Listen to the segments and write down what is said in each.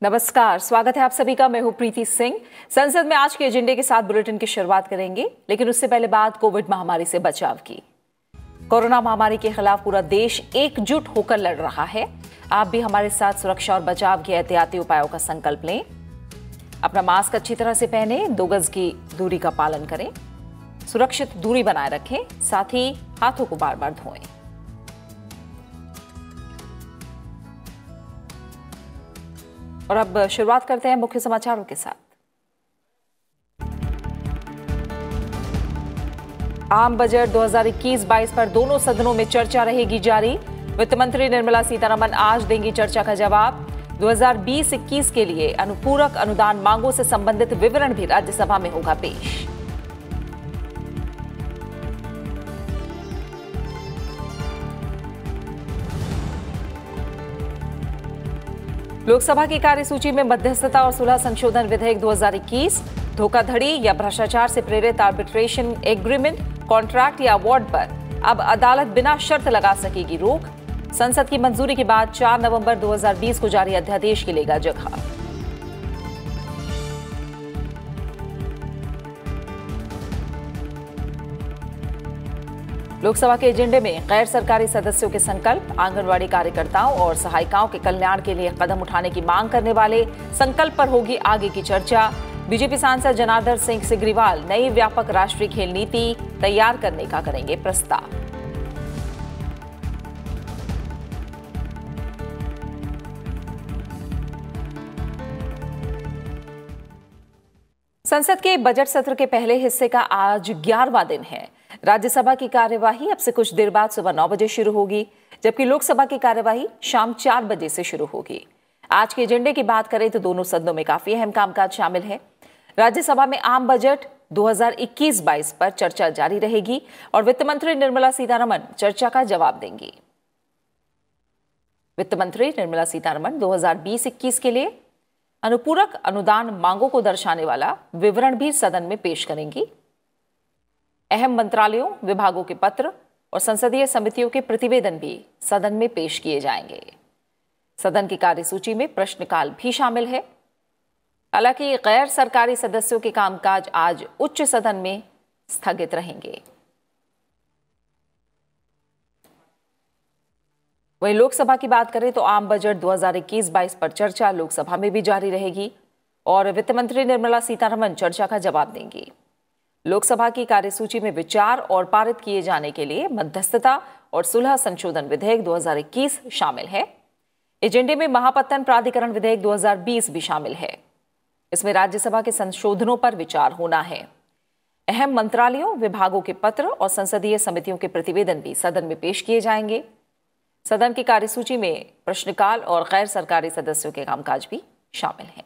नमस्कार, स्वागत है आप सभी का। मैं हूं प्रीति सिंह। संसद में आज के एजेंडे के साथ बुलेटिन की शुरुआत करेंगे, लेकिन उससे पहले बात कोविड महामारी से बचाव की। कोरोना महामारी के खिलाफ पूरा देश एकजुट होकर लड़ रहा है। आप भी हमारे साथ सुरक्षा और बचाव के एहतियाती उपायों का संकल्प लें। अपना मास्क अच्छी तरह से पहने, 2 गज की दूरी का पालन करें, सुरक्षित दूरी बनाए रखें, साथ ही हाथों को बार बार धोएं। और अब शुरुआत करते हैं मुख्य समाचारों के साथ। आम बजट 2021-22 पर दोनों सदनों में चर्चा रहेगी जारी। वित्त मंत्री निर्मला सीतारमण आज देंगी चर्चा का जवाब। 2020-21 के लिए अनुपूरक अनुदान मांगों से संबंधित विवरण भी राज्यसभा में होगा पेश। लोकसभा की कार्यसूची में मध्यस्थता और सुलह संशोधन विधेयक 2021, धोखाधड़ी या भ्रष्टाचार से प्रेरित आर्बिट्रेशन एग्रीमेंट, कॉन्ट्रैक्ट या अवार्ड पर अब अदालत बिना शर्त लगा सकेगी रोक। संसद की मंजूरी के बाद 4 नवंबर 2020 को जारी अध्यादेश की लेगा जगह। लोकसभा के एजेंडे में गैर सरकारी सदस्यों के संकल्प, आंगनवाड़ी कार्यकर्ताओं और सहायिकाओं के कल्याण के लिए कदम उठाने की मांग करने वाले संकल्प पर होगी आगे की चर्चा। बीजेपी सांसद जनार्दन सिंह सिग्रीवाल नई व्यापक राष्ट्रीय खेल नीति तैयार करने का करेंगे प्रस्ताव। संसद के बजट सत्र के पहले हिस्से का आज 11वां दिन है। राज्यसभा की कार्यवाही अब से कुछ देर बाद सुबह 9 बजे शुरू होगी, जबकि लोकसभा की कार्यवाही शाम 4 बजे से शुरू होगी। आज के एजेंडे की बात करें तो दोनों सदनों में काफी अहम कामकाज शामिल है। राज्यसभा में आम बजट 2021-22 पर चर्चा जारी रहेगी और वित्त मंत्री निर्मला सीतारमण चर्चा का जवाब देंगी। वित्त मंत्री निर्मला सीतारमण 2020-21 के लिए अनुपूरक अनुदान मांगों को दर्शाने वाला विवरण भी सदन में पेश करेंगी। अहम मंत्रालयों, विभागों के पत्र और संसदीय समितियों के प्रतिवेदन भी सदन में पेश किए जाएंगे। सदन की कार्यसूची में प्रश्नकाल भी शामिल है। हालांकि गैर सरकारी सदस्यों के कामकाज आज उच्च सदन में स्थगित रहेंगे। वहीं लोकसभा की बात करें तो आम बजट 2021-22 पर चर्चा लोकसभा में भी जारी रहेगी और वित्त मंत्री निर्मला सीतारमण चर्चा का जवाब देंगी। लोकसभा की कार्यसूची में विचार और पारित किए जाने के लिए मध्यस्थता और सुलह संशोधन विधेयक 2021 शामिल है। एजेंडे में महापत्तन प्राधिकरण विधेयक 2020 भी शामिल है। इसमें राज्यसभा के संशोधनों पर विचार होना है। अहम मंत्रालयों, विभागों के पत्र और संसदीय समितियों के प्रतिवेदन भी सदन में पेश किए जाएंगे। सदन की कार्यसूची में प्रश्नकाल और गैर सरकारी सदस्यों के कामकाज भी शामिल हैं।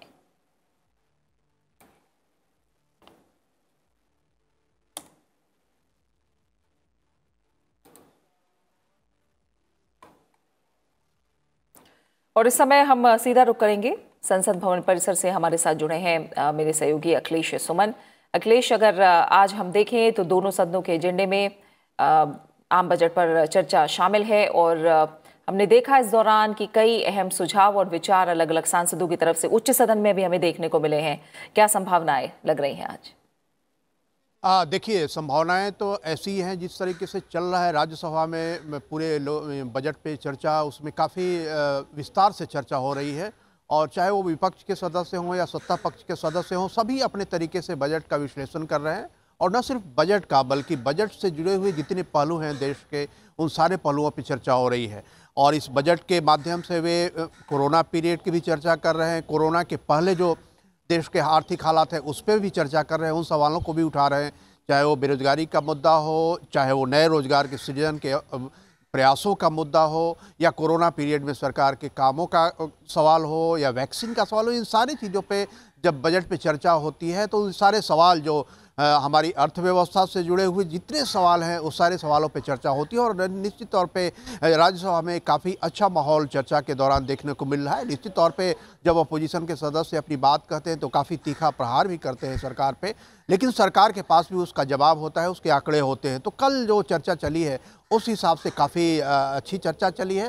और इस समय हम सीधा रुख करेंगे संसद भवन परिसर से। हमारे साथ जुड़े हैं मेरे सहयोगी अखिलेश सुमन। अखिलेश, अगर आज हम देखें तो दोनों सदनों के एजेंडे में आम बजट पर चर्चा शामिल है और हमने देखा इस दौरान कि कई अहम सुझाव और विचार अलग अलग सांसदों की तरफ से उच्च सदन में भी हमें देखने को मिले हैं। क्या संभावनाएं लग रही हैं आज? देखिए, संभावनाएं तो ऐसी हैं जिस तरीके से चल रहा है राज्यसभा में पूरे बजट पे चर्चा, उसमें काफ़ी विस्तार से चर्चा हो रही है और चाहे वो विपक्ष के सदस्य हों या सत्ता पक्ष के सदस्य हों, सभी अपने तरीके से बजट का विश्लेषण कर रहे हैं। और न सिर्फ बजट का बल्कि बजट से जुड़े हुए जितने पहलू हैं देश के, उन सारे पहलुओं पर चर्चा हो रही है। और इस बजट के माध्यम से वे कोरोना पीरियड की भी चर्चा कर रहे हैं, कोरोना के पहले जो देश के आर्थिक हालात है उस पर भी चर्चा कर रहे हैं, उन सवालों को भी उठा रहे हैं, चाहे वो बेरोजगारी का मुद्दा हो, चाहे वो नए रोजगार के सृजन के प्रयासों का मुद्दा हो, या कोरोना पीरियड में सरकार के कामों का सवाल हो, या वैक्सीन का सवाल हो। इन सारी चीज़ों पे जब बजट पे चर्चा होती है तो सारे सवाल जो हमारी अर्थव्यवस्था से जुड़े हुए जितने सवाल हैं उस सारे सवालों पे चर्चा होती है। और निश्चित तौर पे राज्यसभा में काफ़ी अच्छा माहौल चर्चा के दौरान देखने को मिल रहा है। निश्चित तौर पे जब अपोजिशन के सदस्य अपनी बात कहते हैं तो काफ़ी तीखा प्रहार भी करते हैं सरकार पे, लेकिन सरकार के पास भी उसका जवाब होता है, उसके आंकड़े होते हैं। तो कल जो चर्चा चली है उस हिसाब से काफ़ी अच्छी चर्चा चली है।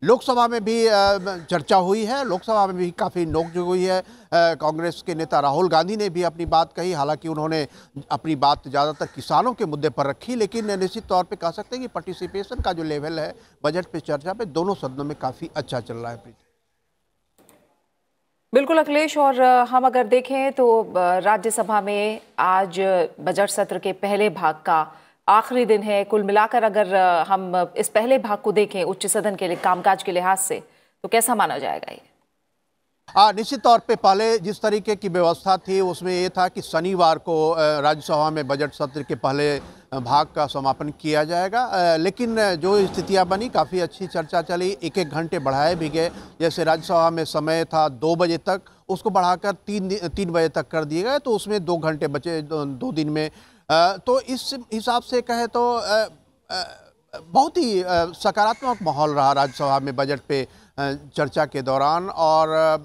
लोकसभा में भी चर्चा हुई है, लोकसभा में भी काफ़ी नोकझोंक हुई है। कांग्रेस के नेता राहुल गांधी ने भी अपनी बात कही, हालांकि उन्होंने अपनी बात ज़्यादातर किसानों के मुद्दे पर रखी, लेकिन निश्चित तौर पे कह सकते हैं कि पार्टिसिपेशन का जो लेवल है बजट पे चर्चा पे दोनों सदनों में काफ़ी अच्छा चल रहा है। प्रीति, बिल्कुल अखिलेश, और हम अगर देखें तो राज्यसभा में आज बजट सत्र के पहले भाग का आखिरी दिन है। कुल मिलाकर अगर हम इस पहले भाग को देखें उच्च सदन के लिए कामकाज के लिहाज से, तो कैसा माना जाएगा ये? निश्चित तौर पे पहले जिस तरीके की व्यवस्था थी उसमें ये था कि शनिवार को राज्यसभा में बजट सत्र के पहले भाग का समापन किया जाएगा, लेकिन जो स्थितियां बनी काफ़ी अच्छी चर्चा चली, एक एक घंटे बढ़ाए भी गए। जैसे राज्यसभा में समय था 2 बजे तक, उसको बढ़ाकर 3 बजे तक कर दिए गए, तो उसमें 2 घंटे बचे 2 दिन में। तो इस हिसाब से कहे तो बहुत ही सकारात्मक माहौल रहा राज्यसभा में बजट पे चर्चा के दौरान, और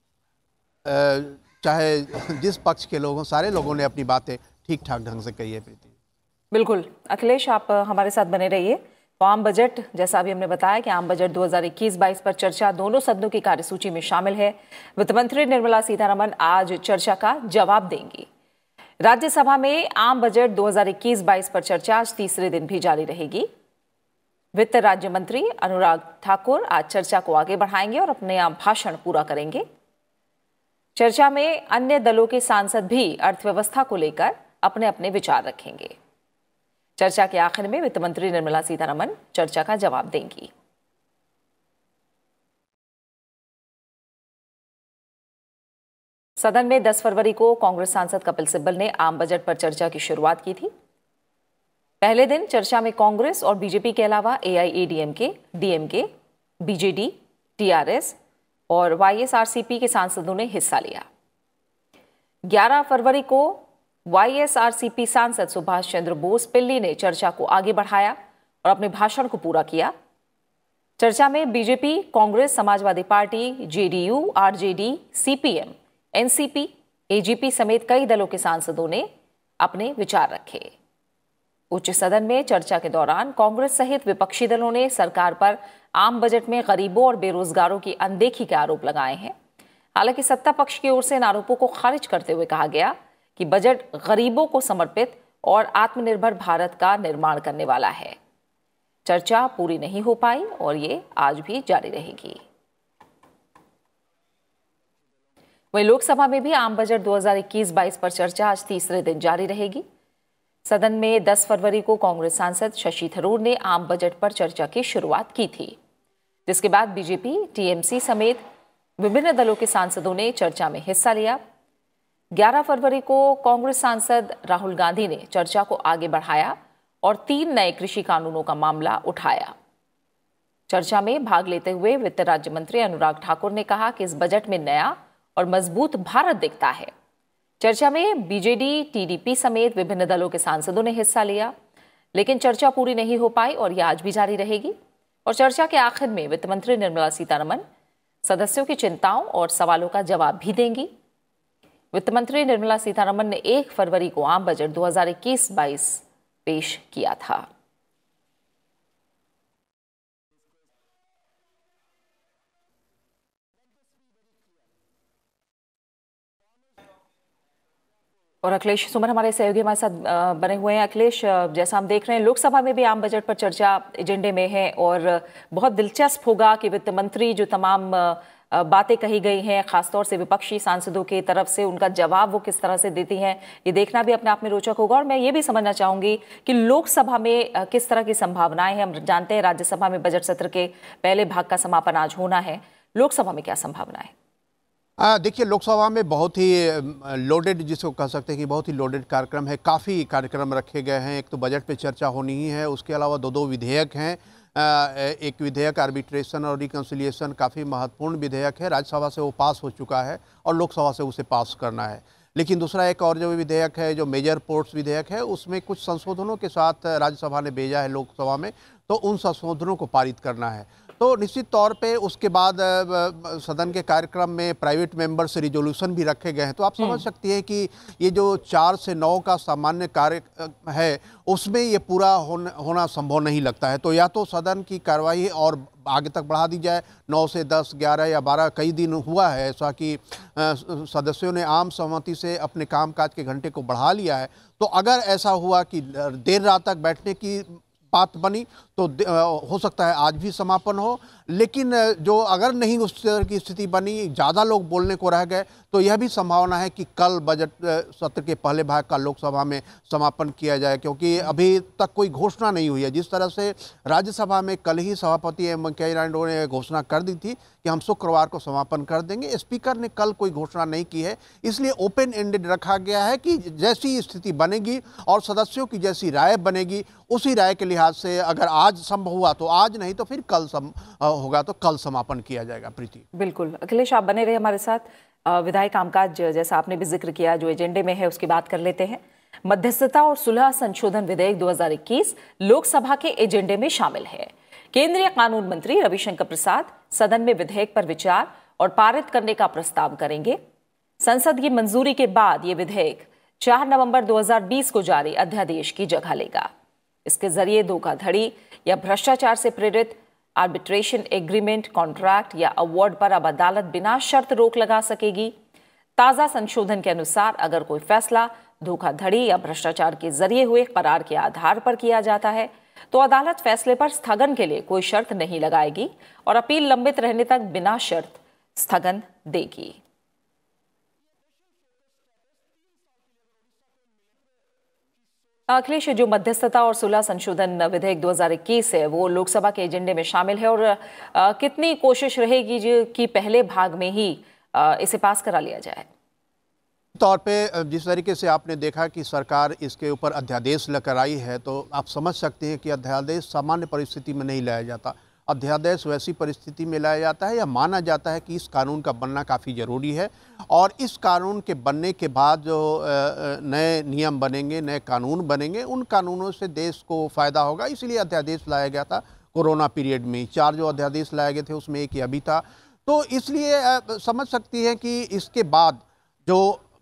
चाहे जिस पक्ष के लोगों, सारे लोगों ने अपनी बातें ठीक ठाक ढंग से कही है। प्रीति, बिल्कुल अखिलेश, आप हमारे साथ बने रहिए। तो आम बजट, जैसा अभी हमने बताया कि आम बजट 2021-22 पर चर्चा दोनों सदनों की कार्यसूची में शामिल है। वित्त मंत्री निर्मला सीतारमण आज चर्चा का जवाब देंगी। राज्यसभा में आम बजट 2021-22 पर चर्चा आज तीसरे दिन भी जारी रहेगी। वित्त राज्य मंत्री अनुराग ठाकुर आज चर्चा को आगे बढ़ाएंगे और अपने भाषण पूरा करेंगे। चर्चा में अन्य दलों के सांसद भी अर्थव्यवस्था को लेकर अपने अपने विचार रखेंगे। चर्चा के आखिर में वित्त मंत्री निर्मला सीतारमण चर्चा का जवाब देंगी। सदन में 10 फरवरी को कांग्रेस सांसद कपिल सिब्बल ने आम बजट पर चर्चा की शुरुआत की थी। पहले दिन चर्चा में कांग्रेस और बीजेपी के अलावा एआईएडीएमके, डीएमके, बीजेडी, टीआरएस और वाईएसआरसीपी के सांसदों ने हिस्सा लिया। 11 फरवरी को वाईएसआरसीपी सांसद सुभाष चंद्र बोस पिल्ली ने चर्चा को आगे बढ़ाया और अपने भाषण को पूरा किया। चर्चा में BJP, Congress, Samajwadi party, JDU, RJD, CPM, NCP, AGP समेत कई दलों के सांसदों ने अपने विचार रखे। उच्च सदन में चर्चा के दौरान कांग्रेस सहित विपक्षी दलों ने सरकार पर आम बजट में गरीबों और बेरोजगारों की अनदेखी के आरोप लगाए हैं। हालांकि सत्ता पक्ष की ओर से इन आरोपों को खारिज करते हुए कहा गया कि बजट गरीबों को समर्पित और आत्मनिर्भर भारत का निर्माण करने वाला है। चर्चा पूरी नहीं हो पाई और ये आज भी जारी रहेगी। वहीं लोकसभा में भी आम बजट 2021-22 पर चर्चा आज तीसरे दिन जारी रहेगी। सदन में 10 फरवरी को कांग्रेस सांसद शशि थरूर ने आम बजट पर चर्चा की शुरुआत की थी, जिसके बाद बीजेपी, टीएमसी समेत विभिन्न दलों के सांसदों ने चर्चा में हिस्सा लिया। 11 फरवरी को कांग्रेस सांसद राहुल गांधी ने चर्चा को आगे बढ़ाया और 3 नए कृषि कानूनों का मामला उठाया। चर्चा में भाग लेते हुए वित्त राज्य मंत्री अनुराग ठाकुर ने कहा कि इस बजट में नया और मजबूत भारत दिखता है। चर्चा में बीजेडी, टीडीपी समेत विभिन्न दलों के सांसदों ने हिस्सा लिया, लेकिन चर्चा पूरी नहीं हो पाई और यह आज भी जारी रहेगी। और चर्चा के आखिर में वित्त मंत्री निर्मला सीतारमण सदस्यों की चिंताओं और सवालों का जवाब भी देंगी। वित्त मंत्री निर्मला सीतारमण ने 1 फरवरी को आम बजट 2021-22 पेश किया था। और अखिलेश सुमन हमारे सहयोगी हमारे साथ बने हुए हैं। अखिलेश, जैसा हम देख रहे हैं लोकसभा में भी आम बजट पर चर्चा एजेंडे में है और बहुत दिलचस्प होगा कि वित्त मंत्री जो तमाम बातें कही गई हैं, खासतौर से विपक्षी सांसदों की तरफ से, उनका जवाब वो किस तरह से देती हैं, ये देखना भी अपने आप में रोचक होगा। और मैं ये भी समझना चाहूंगी कि लोकसभा में किस तरह की संभावनाएं हैं। हम जानते हैं राज्यसभा में बजट सत्र के पहले भाग का समापन आज होना है, लोकसभा में क्या संभावना है? देखिए, लोकसभा में बहुत ही लोडेड, जिसको कह सकते हैं कि बहुत ही लोडेड कार्यक्रम है। काफ़ी कार्यक्रम रखे गए हैं। एक तो बजट पे चर्चा होनी ही है, उसके अलावा 2 विधेयक हैं। एक विधेयक आर्बिट्रेशन और रिकन्सिलिएशन काफ़ी महत्वपूर्ण विधेयक है, राज्यसभा से वो पास हो चुका है और लोकसभा से उसे पास करना है। लेकिन दूसरा एक और जो विधेयक है, जो मेजर पोर्ट्स विधेयक है, उसमें कुछ संशोधनों के साथ राज्यसभा ने भेजा है लोकसभा में, तो उन संशोधनों को पारित करना है। तो निश्चित तौर पे उसके बाद सदन के कार्यक्रम में प्राइवेट मेंबर से रिजोल्यूशन भी रखे गए हैं। तो आप समझ सकती हैं कि ये जो 4 से 9 का सामान्य कार्य है उसमें ये पूरा होना संभव नहीं लगता है। तो या तो सदन की कार्यवाही और आगे तक बढ़ा दी जाए, 9 से 10, 11 या 12, कई दिन हुआ है ऐसा कि सदस्यों ने आम सहमति से अपने कामकाज के घंटे को बढ़ा लिया है। तो अगर ऐसा हुआ कि देर रात तक बैठने की बात बनी तो हो सकता है आज भी समापन हो, लेकिन जो अगर नहीं उस तरह की स्थिति बनी, ज़्यादा लोग बोलने को रह गए, तो यह भी संभावना है कि कल बजट सत्र के पहले भाग का लोकसभा में समापन किया जाए, क्योंकि अभी तक कोई घोषणा नहीं हुई है। जिस तरह से राज्यसभा में कल ही सभापति एम वेंकैया नायडू ने घोषणा कर दी थी कि हम शुक्रवार को समापन कर देंगे, स्पीकर ने कल कोई घोषणा नहीं की है। इसलिए ओपन एंडेड रखा गया है कि जैसी स्थिति बनेगी और सदस्यों की जैसी राय बनेगी, उसी राय के लिहाज से अगर आज संभव हुआ तो आज, नहीं तो फिर कल होगा तो कल समापन किया जाएगा। प्रीति, बिल्कुल। अखिलेश, आप बने रहे हमारे साथ। विधायी कामकाज जैसा आपने भी जिक्र किया, जो एजेंडे में है उसकी बात कर लेते हैं। मध्यस्थता और सुलह संशोधन विधेयक 2021 लोकसभा के एजेंडे में शामिल है। केंद्रीय कानून मंत्री रविशंकर प्रसाद सदन में विधेयक पर विचार और पारित करने का प्रस्ताव करेंगे। संसद की मंजूरी के बाद ये विधेयक 4 नवंबर 2020 को जारी अध्यादेश की जगह लेगा। इसके जरिए धोखाधड़ी या भ्रष्टाचार से प्रेरित आर्बिट्रेशन एग्रीमेंट, कॉन्ट्रैक्ट या अवार्ड पर अब अदालत बिना शर्त रोक लगा सकेगी। ताजा संशोधन के अनुसार अगर कोई फैसला धोखाधड़ी या भ्रष्टाचार के जरिए हुए करार के आधार पर किया जाता है तो अदालत फैसले पर स्थगन के लिए कोई शर्त नहीं लगाएगी और अपील लंबित रहने तक बिना शर्त स्थगन देगी। अखिलेश, जो मध्यस्थता और सुलह संशोधन विधेयक 2021 है वो लोकसभा के एजेंडे में शामिल है और कितनी कोशिश रहेगी कि पहले भाग में ही इसे पास करा लिया जाए? तौर पे जिस तरीके से आपने देखा कि सरकार इसके ऊपर अध्यादेश लेकर आई है, तो आप समझ सकते हैं कि अध्यादेश सामान्य परिस्थिति में नहीं लाया जाता। अध्यादेश वैसी परिस्थिति में लाया जाता है या माना जाता है कि इस कानून का बनना काफ़ी ज़रूरी है और इस कानून के बनने के बाद जो नए नियम बनेंगे, नए कानून बनेंगे, उन कानूनों से देश को फ़ायदा होगा। इसलिए अध्यादेश लाया गया था कोरोना पीरियड में। 4 जो अध्यादेश लाए गए थे उसमें एक ये अभी था। तो इसलिए समझ सकती है कि इसके बाद जो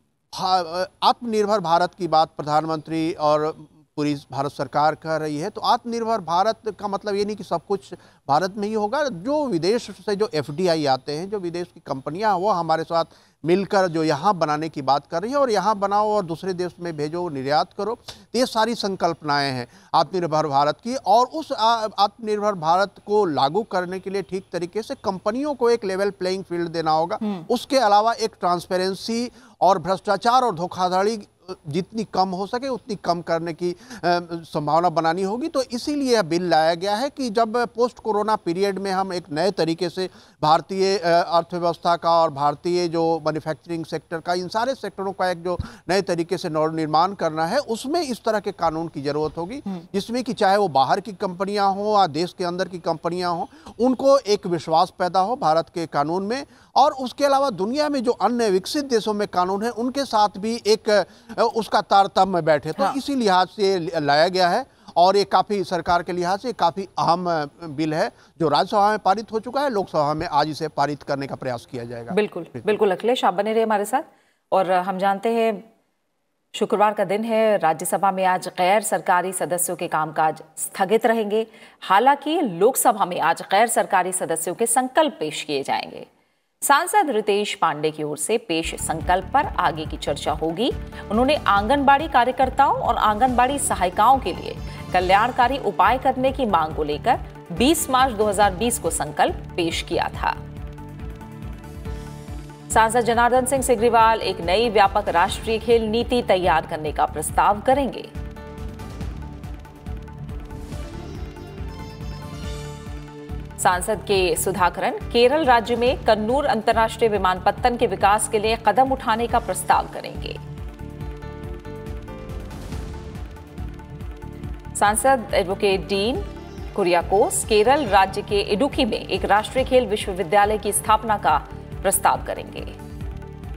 आत्मनिर्भर भारत की बात प्रधानमंत्री और पूरी भारत सरकार कर रही है, तो आत्मनिर्भर भारत का मतलब ये नहीं कि सब कुछ भारत में ही होगा। जो विदेश से जो FDI आते हैं, जो विदेश की कंपनियां, वो हमारे साथ मिलकर जो यहाँ बनाने की बात कर रही है और यहाँ बनाओ और दूसरे देश में भेजो, निर्यात करो। तो ये सारी संकल्पनाएं हैं आत्मनिर्भर भारत की और उस आत्मनिर्भर भारत को लागू करने के लिए ठीक तरीके से कंपनियों को एक लेवल प्लेइंग फील्ड देना होगा। उसके अलावा एक ट्रांसपेरेंसी और भ्रष्टाचार और धोखाधड़ी जितनी कम हो सके उतनी कम करने की संभावना बनानी होगी। तो इसीलिए यह बिल लाया गया है कि जब पोस्ट कोरोना पीरियड में हम एक नए तरीके से भारतीय अर्थव्यवस्था का और भारतीय जो मैन्युफैक्चरिंग सेक्टर का, इन सारे सेक्टरों का एक जो नए तरीके से नवनिर्माण करना है, उसमें इस तरह के कानून की जरूरत होगी जिसमें कि चाहे वो बाहर की कंपनियां हो या देश के अंदर की कंपनियां हो, उनको एक विश्वास पैदा हो भारत के कानून में। और उसके अलावा दुनिया में जो अन्य विकसित देशों में कानून है उनके साथ भी एक उसका तारतम्य बैठे। तो इसी लिहाज से लाया गया है और ये काफ़ी सरकार के लिहाज से काफ़ी अहम बिल है जो राज्यसभा में पारित हो चुका है। लोकसभा में आज इसे पारित करने का प्रयास किया जाएगा। बिल्कुल बिल्कुल। अखिलेश, आप बने रहे हमारे साथ। और हम जानते हैं शुक्रवार का दिन है, राज्यसभा में आज गैर सरकारी सदस्यों के कामकाज स्थगित रहेंगे। हालांकि लोकसभा में आज गैर सरकारी सदस्यों के संकल्प पेश किए जाएंगे। सांसद रितेश पांडे की ओर से पेश संकल्प पर आगे की चर्चा होगी। उन्होंने आंगनबाड़ी कार्यकर्ताओं और आंगनबाड़ी सहायिकाओं के लिए कल्याणकारी उपाय करने की मांग को लेकर 20 मार्च 2020 को संकल्प पेश किया था। सांसद जनार्दन सिंह सिग्रीवाल एक नई व्यापक राष्ट्रीय खेल नीति तैयार करने का प्रस्ताव करेंगे। सांसद के सुधाकरन केरल राज्य में कन्नूर अंतर्राष्ट्रीय विमानपत्तन के विकास के लिए कदम उठाने का प्रस्ताव करेंगे। सांसद एडवोकेट डीन कुरियाकोस केरल राज्य के इडुक्की में एक राष्ट्रीय खेल विश्वविद्यालय की स्थापना का प्रस्ताव करेंगे।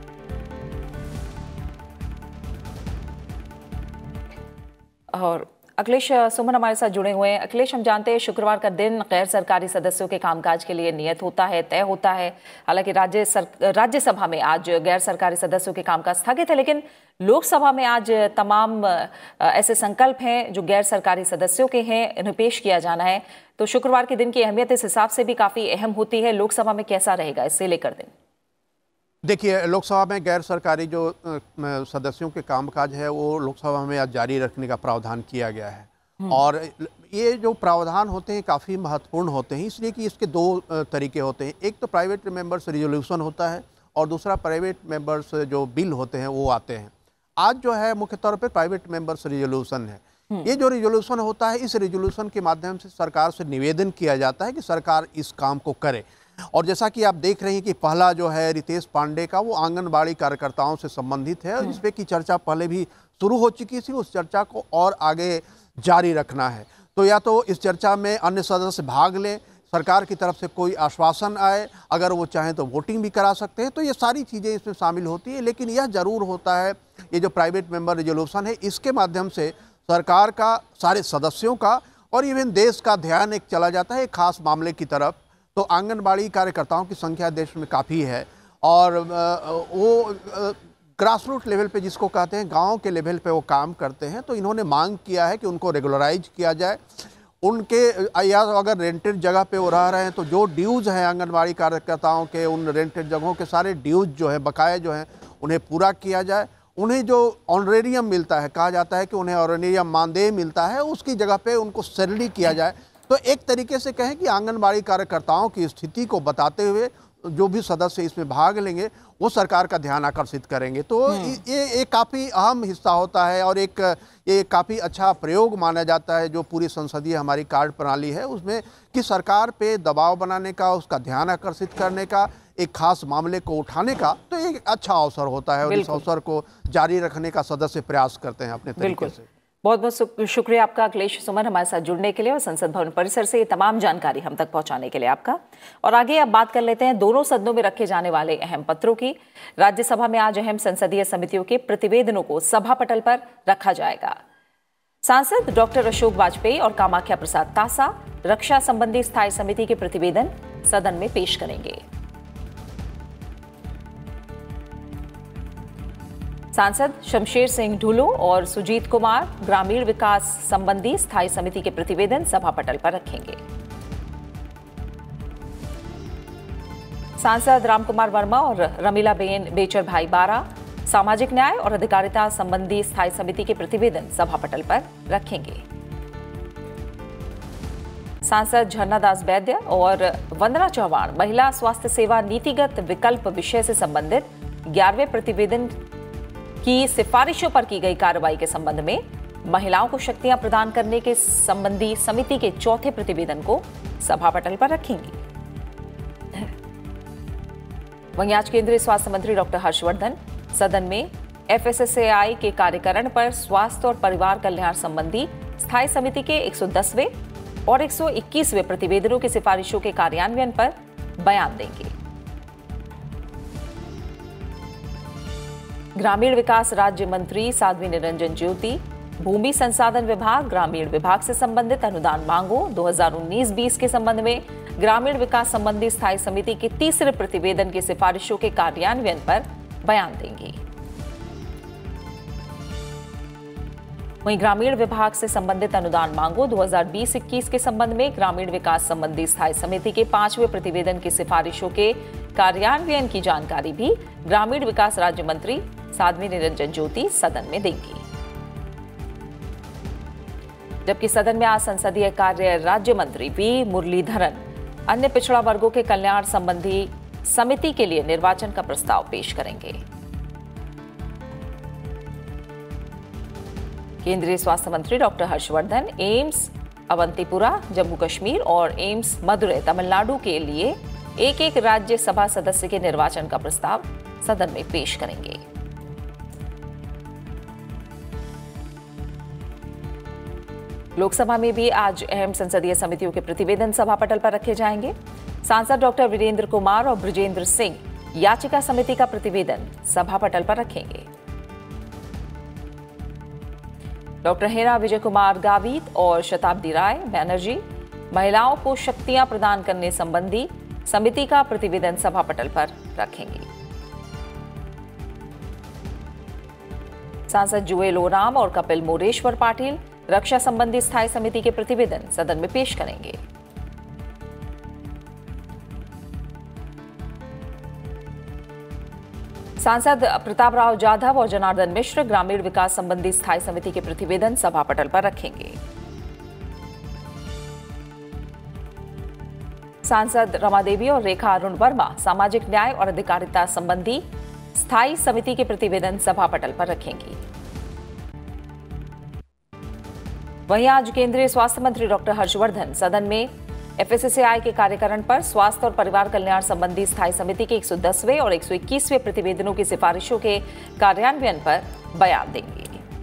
और अखिलेश सुमन हमारे साथ जुड़े हुए हैं। अखिलेश, हम जानते हैं शुक्रवार का दिन गैर सरकारी सदस्यों के कामकाज के लिए नियत होता है, तय होता है। हालांकि राज्यसभा में आज गैर सरकारी सदस्यों के कामकाज स्थगित है, लेकिन लोकसभा में आज तमाम ऐसे संकल्प हैं जो गैर सरकारी सदस्यों के हैं, इन्हें पेश किया जाना है। तो शुक्रवार के दिन की अहमियत इस हिसाब से भी काफी अहम होती है। लोकसभा में कैसा रहेगा इससे लेकर दिन? देखिए, लोकसभा में गैर सरकारी जो सदस्यों के कामकाज है वो लोकसभा में आज जारी रखने का प्रावधान किया गया है। और ये जो प्रावधान होते हैं काफ़ी महत्वपूर्ण होते हैं, इसलिए कि इसके दो तरीके होते हैं। एक तो प्राइवेट मेंबर्स रिजोल्यूशन होता है और दूसरा प्राइवेट मेंबर्स जो बिल होते हैं वो आते हैं। आज जो है मुख्य तौर पर प्राइवेट मेंबर्स रिजोल्यूशन है। ये जो रिजोल्यूशन होता है, इस रिजोल्यूशन के माध्यम से सरकार से निवेदन किया जाता है कि सरकार इस काम को करे। और जैसा कि आप देख रहे हैं कि पहला जो है रितेश पांडे का, वो आंगनबाड़ी कार्यकर्ताओं से संबंधित है, जिस पे की चर्चा पहले भी शुरू हो चुकी थी। उस चर्चा को और आगे जारी रखना है। तो या तो इस चर्चा में अन्य सदस्य भाग लें, सरकार की तरफ से कोई आश्वासन आए, अगर वो चाहें तो वोटिंग भी करा सकते हैं। तो ये सारी चीज़ें इसमें शामिल होती है। लेकिन यह जरूर होता है, ये जो प्राइवेट मेंबर रिजोल्यूशन है, इसके माध्यम से सरकार का, सारे सदस्यों का और इवन देश का ध्यान एक चला जाता है एक खास मामले की तरफ। तो आंगनबाड़ी कार्यकर्ताओं की संख्या देश में काफ़ी है और वो ग्रास रूट लेवल पे, जिसको कहते हैं गांव के लेवल पे, वो काम करते हैं। तो इन्होंने मांग किया है कि उनको रेगुलराइज किया जाए। उनके या अगर रेंटेड जगह पे वो रह रहे हैं तो जो ड्यूज़ हैं आंगनबाड़ी कार्यकर्ताओं के, उन रेंटेड जगहों के सारे ड्यूज़ जो है, बकाये जो हैं, उन्हें पूरा किया जाए। उन्हें जो ऑनरेरियम मिलता है, कहा जाता है कि उन्हें ऑनरेरियम मानदेय मिलता है, उसकी जगह पे उनको सैलरी किया जाए। तो एक तरीके से कहें कि आंगनबाड़ी कार्यकर्ताओं की स्थिति को बताते हुए जो भी सदस्य इसमें भाग लेंगे वो सरकार का ध्यान आकर्षित करेंगे। तो ये काफ़ी अहम हिस्सा होता है और ये काफ़ी अच्छा प्रयोग माना जाता है जो पूरी संसदीय हमारी कार्य प्रणाली है उसमें, कि सरकार पे दबाव बनाने का, उसका ध्यान आकर्षित करने का, एक खास मामले को उठाने का। तो एक अच्छा अवसर होता है और इस अवसर को जारी रखने का सदस्य प्रयास करते हैं अपने तरीके से। बहुत बहुत शुक्रिया आपका अखिलेश सुमन, हमारे साथ जुड़ने के लिए और संसद भवन परिसर से ये तमाम जानकारी हम तक पहुंचाने के लिए आपका। और आगे अब बात कर लेते हैं दोनों सदनों में रखे जाने वाले अहम पत्रों की। राज्यसभा में आज अहम संसदीय समितियों के प्रतिवेदनों को सभा पटल पर रखा जाएगा। सांसद डॉक्टर अशोक वाजपेयी और कामाख्या प्रसाद तासा रक्षा संबंधी स्थायी समिति के प्रतिवेदन सदन में पेश करेंगे। सांसद शमशेर सिंह ढुलो और सुजीत कुमार ग्रामीण विकास संबंधी स्थायी समिति के प्रतिवेदन सभा पटल पर रखेंगे। सांसद रामकुमार वर्मा और रमीलाबेन बेचर भाई बारा सामाजिक न्याय और अधिकारिता संबंधी स्थायी समिति के प्रतिवेदन सभा पटल पर रखेंगे। सांसद झरना दास वैद्य और वंदना चौहान महिला स्वास्थ्य सेवा नीतिगत विकल्प विषय से संबंधित 11वें प्रतिवेदन की सिफारिशों पर की गई कार्रवाई के संबंध में महिलाओं को शक्तियां प्रदान करने के संबंधी समिति के चौथे प्रतिवेदन को सभा पटल पर रखेंगी। वहीं आज केंद्रीय स्वास्थ्य मंत्री डॉक्टर हर्षवर्धन सदन में FSSAI के कार्यकरण पर स्वास्थ्य और परिवार कल्याण संबंधी स्थायी समिति के 110वें और 121वें प्रतिवेदनों की सिफारिशों के कार्यान्वयन पर बयान देंगे। ग्रामीण विकास राज्य मंत्री साध्वी निरंजन ज्योति भूमि संसाधन विभाग ग्रामीण विभाग से संबंधित अनुदान मांगों 2019-20 के संबंध में ग्रामीण विकास संबंधी स्थायी समिति के तीसरे प्रतिवेदन की सिफारिशों के कार्यान्वयन पर बयान देंगी। वहीं ग्रामीण विभाग से संबंधित अनुदान मांगों 2020-21 के संबंध में ग्रामीण विकास संबंधी स्थायी समिति के 5वें प्रतिवेदन की सिफारिशों के कार्यान्वयन की जानकारी भी ग्रामीण विकास राज्य मंत्री साध्वी निरंजन ज्योति सदन में देंगी। जबकि सदन में आज संसदीय कार्य राज्य मंत्री वी मुरलीधरन अन्य पिछड़ा वर्गों के कल्याण संबंधी समिति के लिए निर्वाचन का प्रस्ताव पेश करेंगे। केंद्रीय स्वास्थ्य मंत्री डॉक्टर हर्षवर्धन एम्स अवंतीपुरा जम्मू कश्मीर और एम्स मदुरै तमिलनाडु के लिए एक राज्यसभा सदस्य के निर्वाचन का प्रस्ताव सदन में पेश करेंगे। लोकसभा में भी आज अहम संसदीय समितियों के प्रतिवेदन सभा पटल पर रखे जाएंगे। सांसद डॉक्टर वीरेंद्र कुमार और ब्रजेंद्र सिंह याचिका समिति का प्रतिवेदन सभा पटल पर रखेंगे। डॉक्टर हेरा विजय कुमार गावित और शताब्दी राय बैनर्जी महिलाओं को शक्तियां प्रदान करने संबंधी समिति का प्रतिवेदन सभा पटल पर रखेंगे। सांसद जुएल ओराम और कपिल मोरेश्वर पाटिल रक्षा संबंधी स्थायी समिति के प्रतिवेदन सदन में पेश करेंगे। सांसद प्रताप राव जाधव और जनार्दन मिश्र ग्रामीण विकास संबंधी स्थायी समिति के प्रतिवेदन सभा पटल पर रखेंगे। सांसद रमा देवी और रेखा अरुण वर्मा सामाजिक न्याय और अधिकारिता संबंधी स्थायी समिति के प्रतिवेदन सभा पटल पर रखेंगी। वहीं आज केंद्रीय स्वास्थ्य मंत्री डॉक्टर हर्षवर्धन सदन में एफएसएसएआई के कार्यकरण पर स्वास्थ्य और परिवार कल्याण संबंधी स्थायी समिति के 110वें और 121वें प्रतिवेदनों की सिफारिशों के कार्यान्वयन पर बयान देंगे।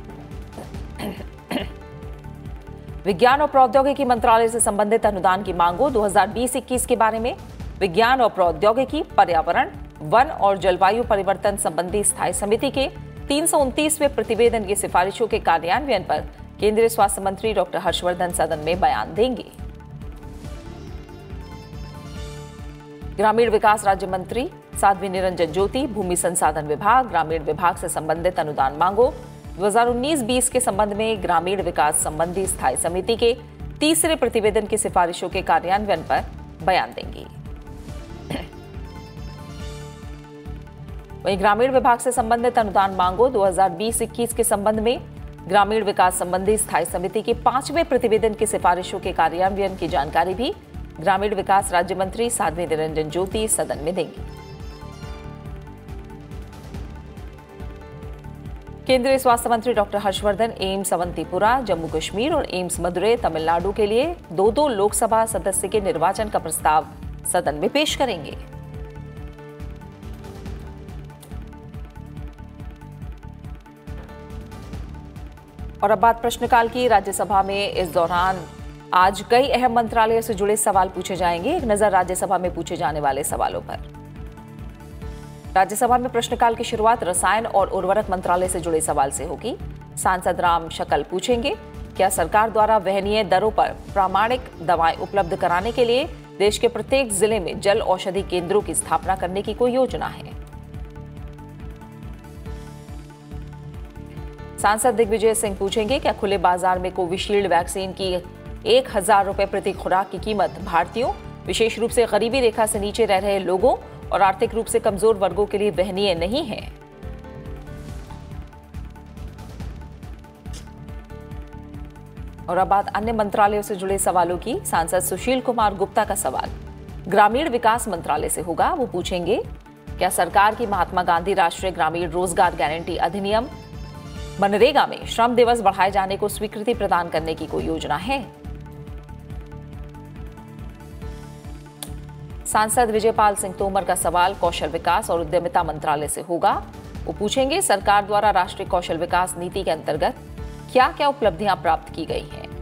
विज्ञान और प्रौद्योगिकी मंत्रालय से संबंधित अनुदान की मांगों 2020-21 के बारे में विज्ञान और प्रौद्योगिकी, पर्यावरण, वन और जलवायु परिवर्तन संबंधी स्थायी समिति के 329वें प्रतिवेदन की सिफारिशों के कार्यान्वयन पर केंद्रीय स्वास्थ्य मंत्री डॉक्टर हर्षवर्धन सदन में बयान देंगे। ग्रामीण विकास राज्य मंत्री साध्वी निरंजन ज्योति भूमि संसाधन विभाग, ग्रामीण विभाग से संबंधित अनुदान मांगों 2019-20 के संबंध में ग्रामीण विकास संबंधी स्थायी समिति के तीसरे प्रतिवेदन की सिफारिशों के कार्यान्वयन पर बयान देंगी। वहीं ग्रामीण विभाग से संबंधित अनुदान मांगों 2020-21 के संबंध में ग्रामीण विकास संबंधी स्थायी समिति के 5वें प्रतिवेदन की सिफारिशों के कार्यान्वयन की जानकारी भी ग्रामीण विकास राज्य मंत्री साध्वी निरंजन ज्योति सदन में देंगी। केंद्रीय स्वास्थ्य मंत्री डॉक्टर हर्षवर्धन एम्स अवंतीपुरा जम्मू कश्मीर और एम्स मदुरै तमिलनाडु के लिए 2-2 लोकसभा सदस्य के निर्वाचन का प्रस्ताव सदन में पेश करेंगे। और अब बात प्रश्नकाल की। राज्यसभा में इस दौरान आज कई अहम मंत्रालयों से जुड़े सवाल पूछे जाएंगे। एक नजर राज्यसभा में पूछे जाने वाले सवालों पर। राज्यसभा में प्रश्नकाल की शुरुआत रसायन और उर्वरक मंत्रालय से जुड़े सवाल से होगी। सांसद राम शकल पूछेंगे, क्या सरकार द्वारा वहनीय दरों पर प्रामाणिक दवाएं उपलब्ध कराने के लिए देश के प्रत्येक जिले में जल औषधि केंद्रों की स्थापना करने की कोई योजना है? सांसद दिग्विजय सिंह पूछेंगे, क्या खुले बाजार में कोविशील्ड वैक्सीन की 1000 रुपए प्रति खुराक की कीमत भारतीयों, विशेष रूप से गरीबी रेखा से नीचे रह रहे लोगों और आर्थिक रूप से कमजोर वर्गों के लिए वहनीय नहीं है? और अब बात अन्य मंत्रालयों से जुड़े सवालों की। सांसद सुशील कुमार गुप्ता का सवाल ग्रामीण विकास मंत्रालय से होगा। वो पूछेंगे, क्या सरकार की महात्मा गांधी राष्ट्रीय ग्रामीण रोजगार गारंटी अधिनियम मनरेगा में श्रम दिवस बढ़ाए जाने को स्वीकृति प्रदान करने की कोई योजना है? सांसद विजयपाल सिंह तोमर का सवाल कौशल विकास और उद्यमिता मंत्रालय से होगा। वो पूछेंगे, सरकार द्वारा राष्ट्रीय कौशल विकास नीति के अंतर्गत क्या क्या उपलब्धियां प्राप्त की गई हैं?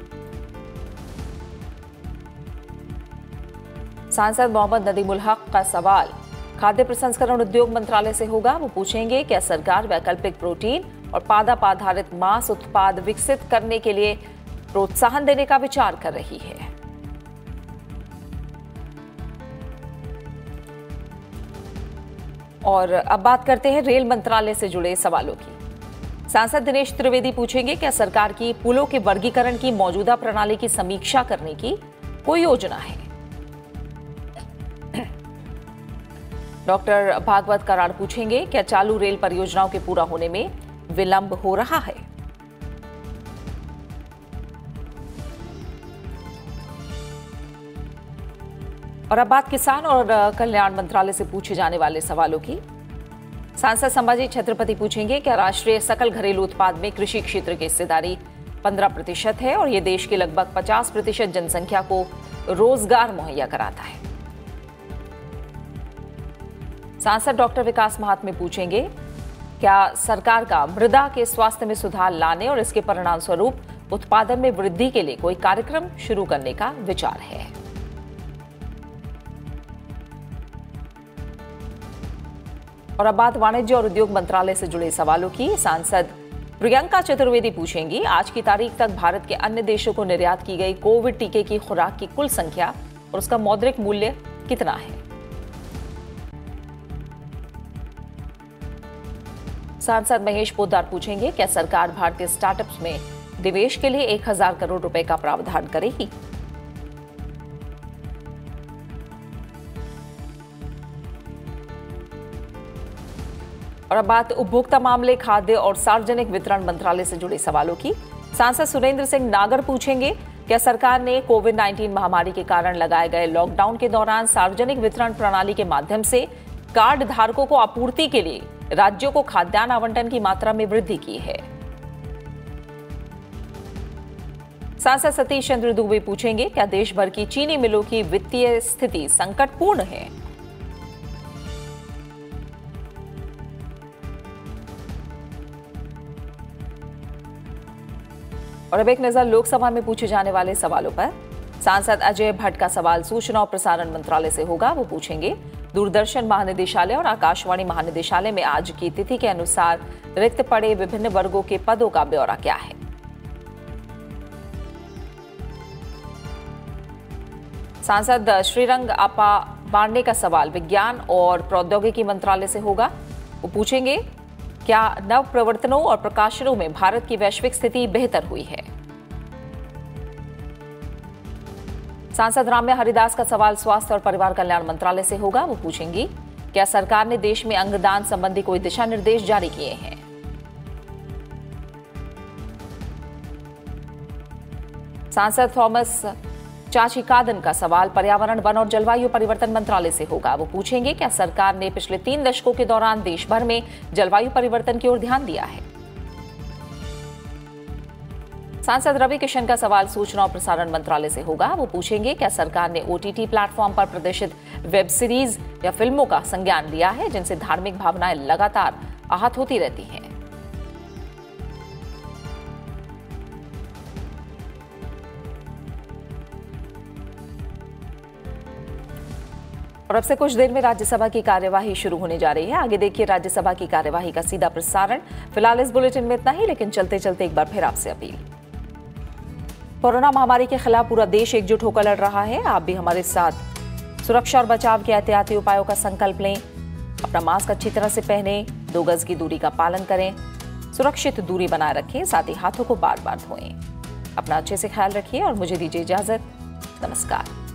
सांसद मोहम्मद नदीमुल हक का सवाल खाद्य प्रसंस्करण उद्योग मंत्रालय से होगा। वो पूछेंगे, क्या सरकार वैकल्पिक प्रोटीन और पादप आधारित मांस उत्पाद विकसित करने के लिए प्रोत्साहन देने का विचार कर रही है? और अब बात करते हैं रेल मंत्रालय से जुड़े सवालों की। सांसद दिनेश त्रिवेदी पूछेंगे, क्या सरकार की पुलों के वर्गीकरण की मौजूदा प्रणाली की समीक्षा करने की कोई योजना है? डॉक्टर भागवत कराड़ पूछेंगे, क्या चालू रेल परियोजनाओं के पूरा होने में विलंब हो रहा है? और अब बात किसान और कल्याण मंत्रालय से पूछे जाने वाले सवालों की। सांसद संभाजी छत्रपति पूछेंगे, क्या राष्ट्रीय सकल घरेलू उत्पाद में कृषि क्षेत्र की हिस्सेदारी 15% है और ये देश की लगभग 50% जनसंख्या को रोजगार मुहैया कराता है? सांसद डॉक्टर विकास महात्मे पूछेंगे, क्या सरकार का मृदा के स्वास्थ्य में सुधार लाने और इसके परिणाम स्वरूप उत्पादन में वृद्धि के लिए कोई कार्यक्रम शुरू करने का विचार है? और अब बात वाणिज्य और उद्योग मंत्रालय से जुड़े सवालों की। सांसद प्रियंका चतुर्वेदी पूछेंगी, आज की तारीख तक भारत के अन्य देशों को निर्यात की गई कोविड टीके की खुराक की कुल संख्या और उसका मौद्रिक मूल्य कितना है। सांसद महेश पोद्दार पूछेंगे, क्या सरकार भारतीय स्टार्टअप्स में निवेश के लिए 1000 करोड़ रुपए का प्रावधान करेगी। और अब बात उपभोक्ता मामले, खाद्य और सार्वजनिक वितरण मंत्रालय से जुड़े सवालों की। सांसद सुरेंद्र सिंह नागर पूछेंगे, क्या सरकार ने कोविड-19 महामारी के कारण लगाए गए लॉकडाउन के दौरान सार्वजनिक वितरण प्रणाली के माध्यम से कार्ड धारकों को आपूर्ति के लिए राज्यों को खाद्यान्न आवंटन की मात्रा में वृद्धि की है। सांसद सतीश चंद्र दुबे पूछेंगे, क्या देश भर की चीनी मिलों की वित्तीय स्थिति संकटपूर्ण है। और अब एक नजर लोकसभा में पूछे जाने वाले सवालों पर। सांसद अजय भट्ट का सवाल सूचना और प्रसारण मंत्रालय से होगा। वो पूछेंगे, दूरदर्शन महानिदेशालय और आकाशवाणी महानिदेशालय में आज की तिथि के अनुसार रिक्त पड़े विभिन्न वर्गों के पदों का ब्यौरा क्या है। सांसद श्रीरंग आपा बारने का सवाल विज्ञान और प्रौद्योगिकी मंत्रालय से होगा। वो पूछेंगे, क्या नव प्रवर्तनों और प्रकाशनों में भारत की वैश्विक स्थिति बेहतर हुई है। सांसद राम्या हरिदास का सवाल स्वास्थ्य और परिवार कल्याण मंत्रालय से होगा। वो पूछेंगी, क्या सरकार ने देश में अंगदान संबंधी कोई दिशा निर्देश जारी किए हैं। सांसद थॉमस चाची कादन का सवाल पर्यावरण, वन और जलवायु परिवर्तन मंत्रालय से होगा। वो पूछेंगे, क्या सरकार ने पिछले 3 दशकों के दौरान देश भर में जलवायु परिवर्तन की ओर ध्यान दिया है। सांसद रवि किशन का सवाल सूचना और प्रसारण मंत्रालय से होगा। वो पूछेंगे, क्या सरकार ने OTT प्लेटफॉर्म पर प्रदर्शित वेब सीरीज या फिल्मों का संज्ञान लिया है, जिनसे धार्मिक भावनाएं लगातार आहत होती रहती हैं। और अब से कुछ देर में राज्यसभा की कार्यवाही शुरू होने जा रही है। आगे देखिए राज्यसभा की कार्यवाही का सीधा प्रसारण। फिलहाल इस बुलेटिन में इतना ही, लेकिन चलते चलते एक बार फिर आपसे अपील। कोरोना महामारी के खिलाफ पूरा देश एकजुट होकर लड़ रहा है। आप भी हमारे साथ सुरक्षा और बचाव के एहतियाती उपायों का संकल्प लें। अपना मास्क अच्छी तरह से पहनें, 2 गज की दूरी का पालन करें, सुरक्षित दूरी बनाए रखें, साथ ही हाथों को बार बार धोएं। अपना अच्छे से ख्याल रखिए और मुझे दीजिए इजाजत। नमस्कार।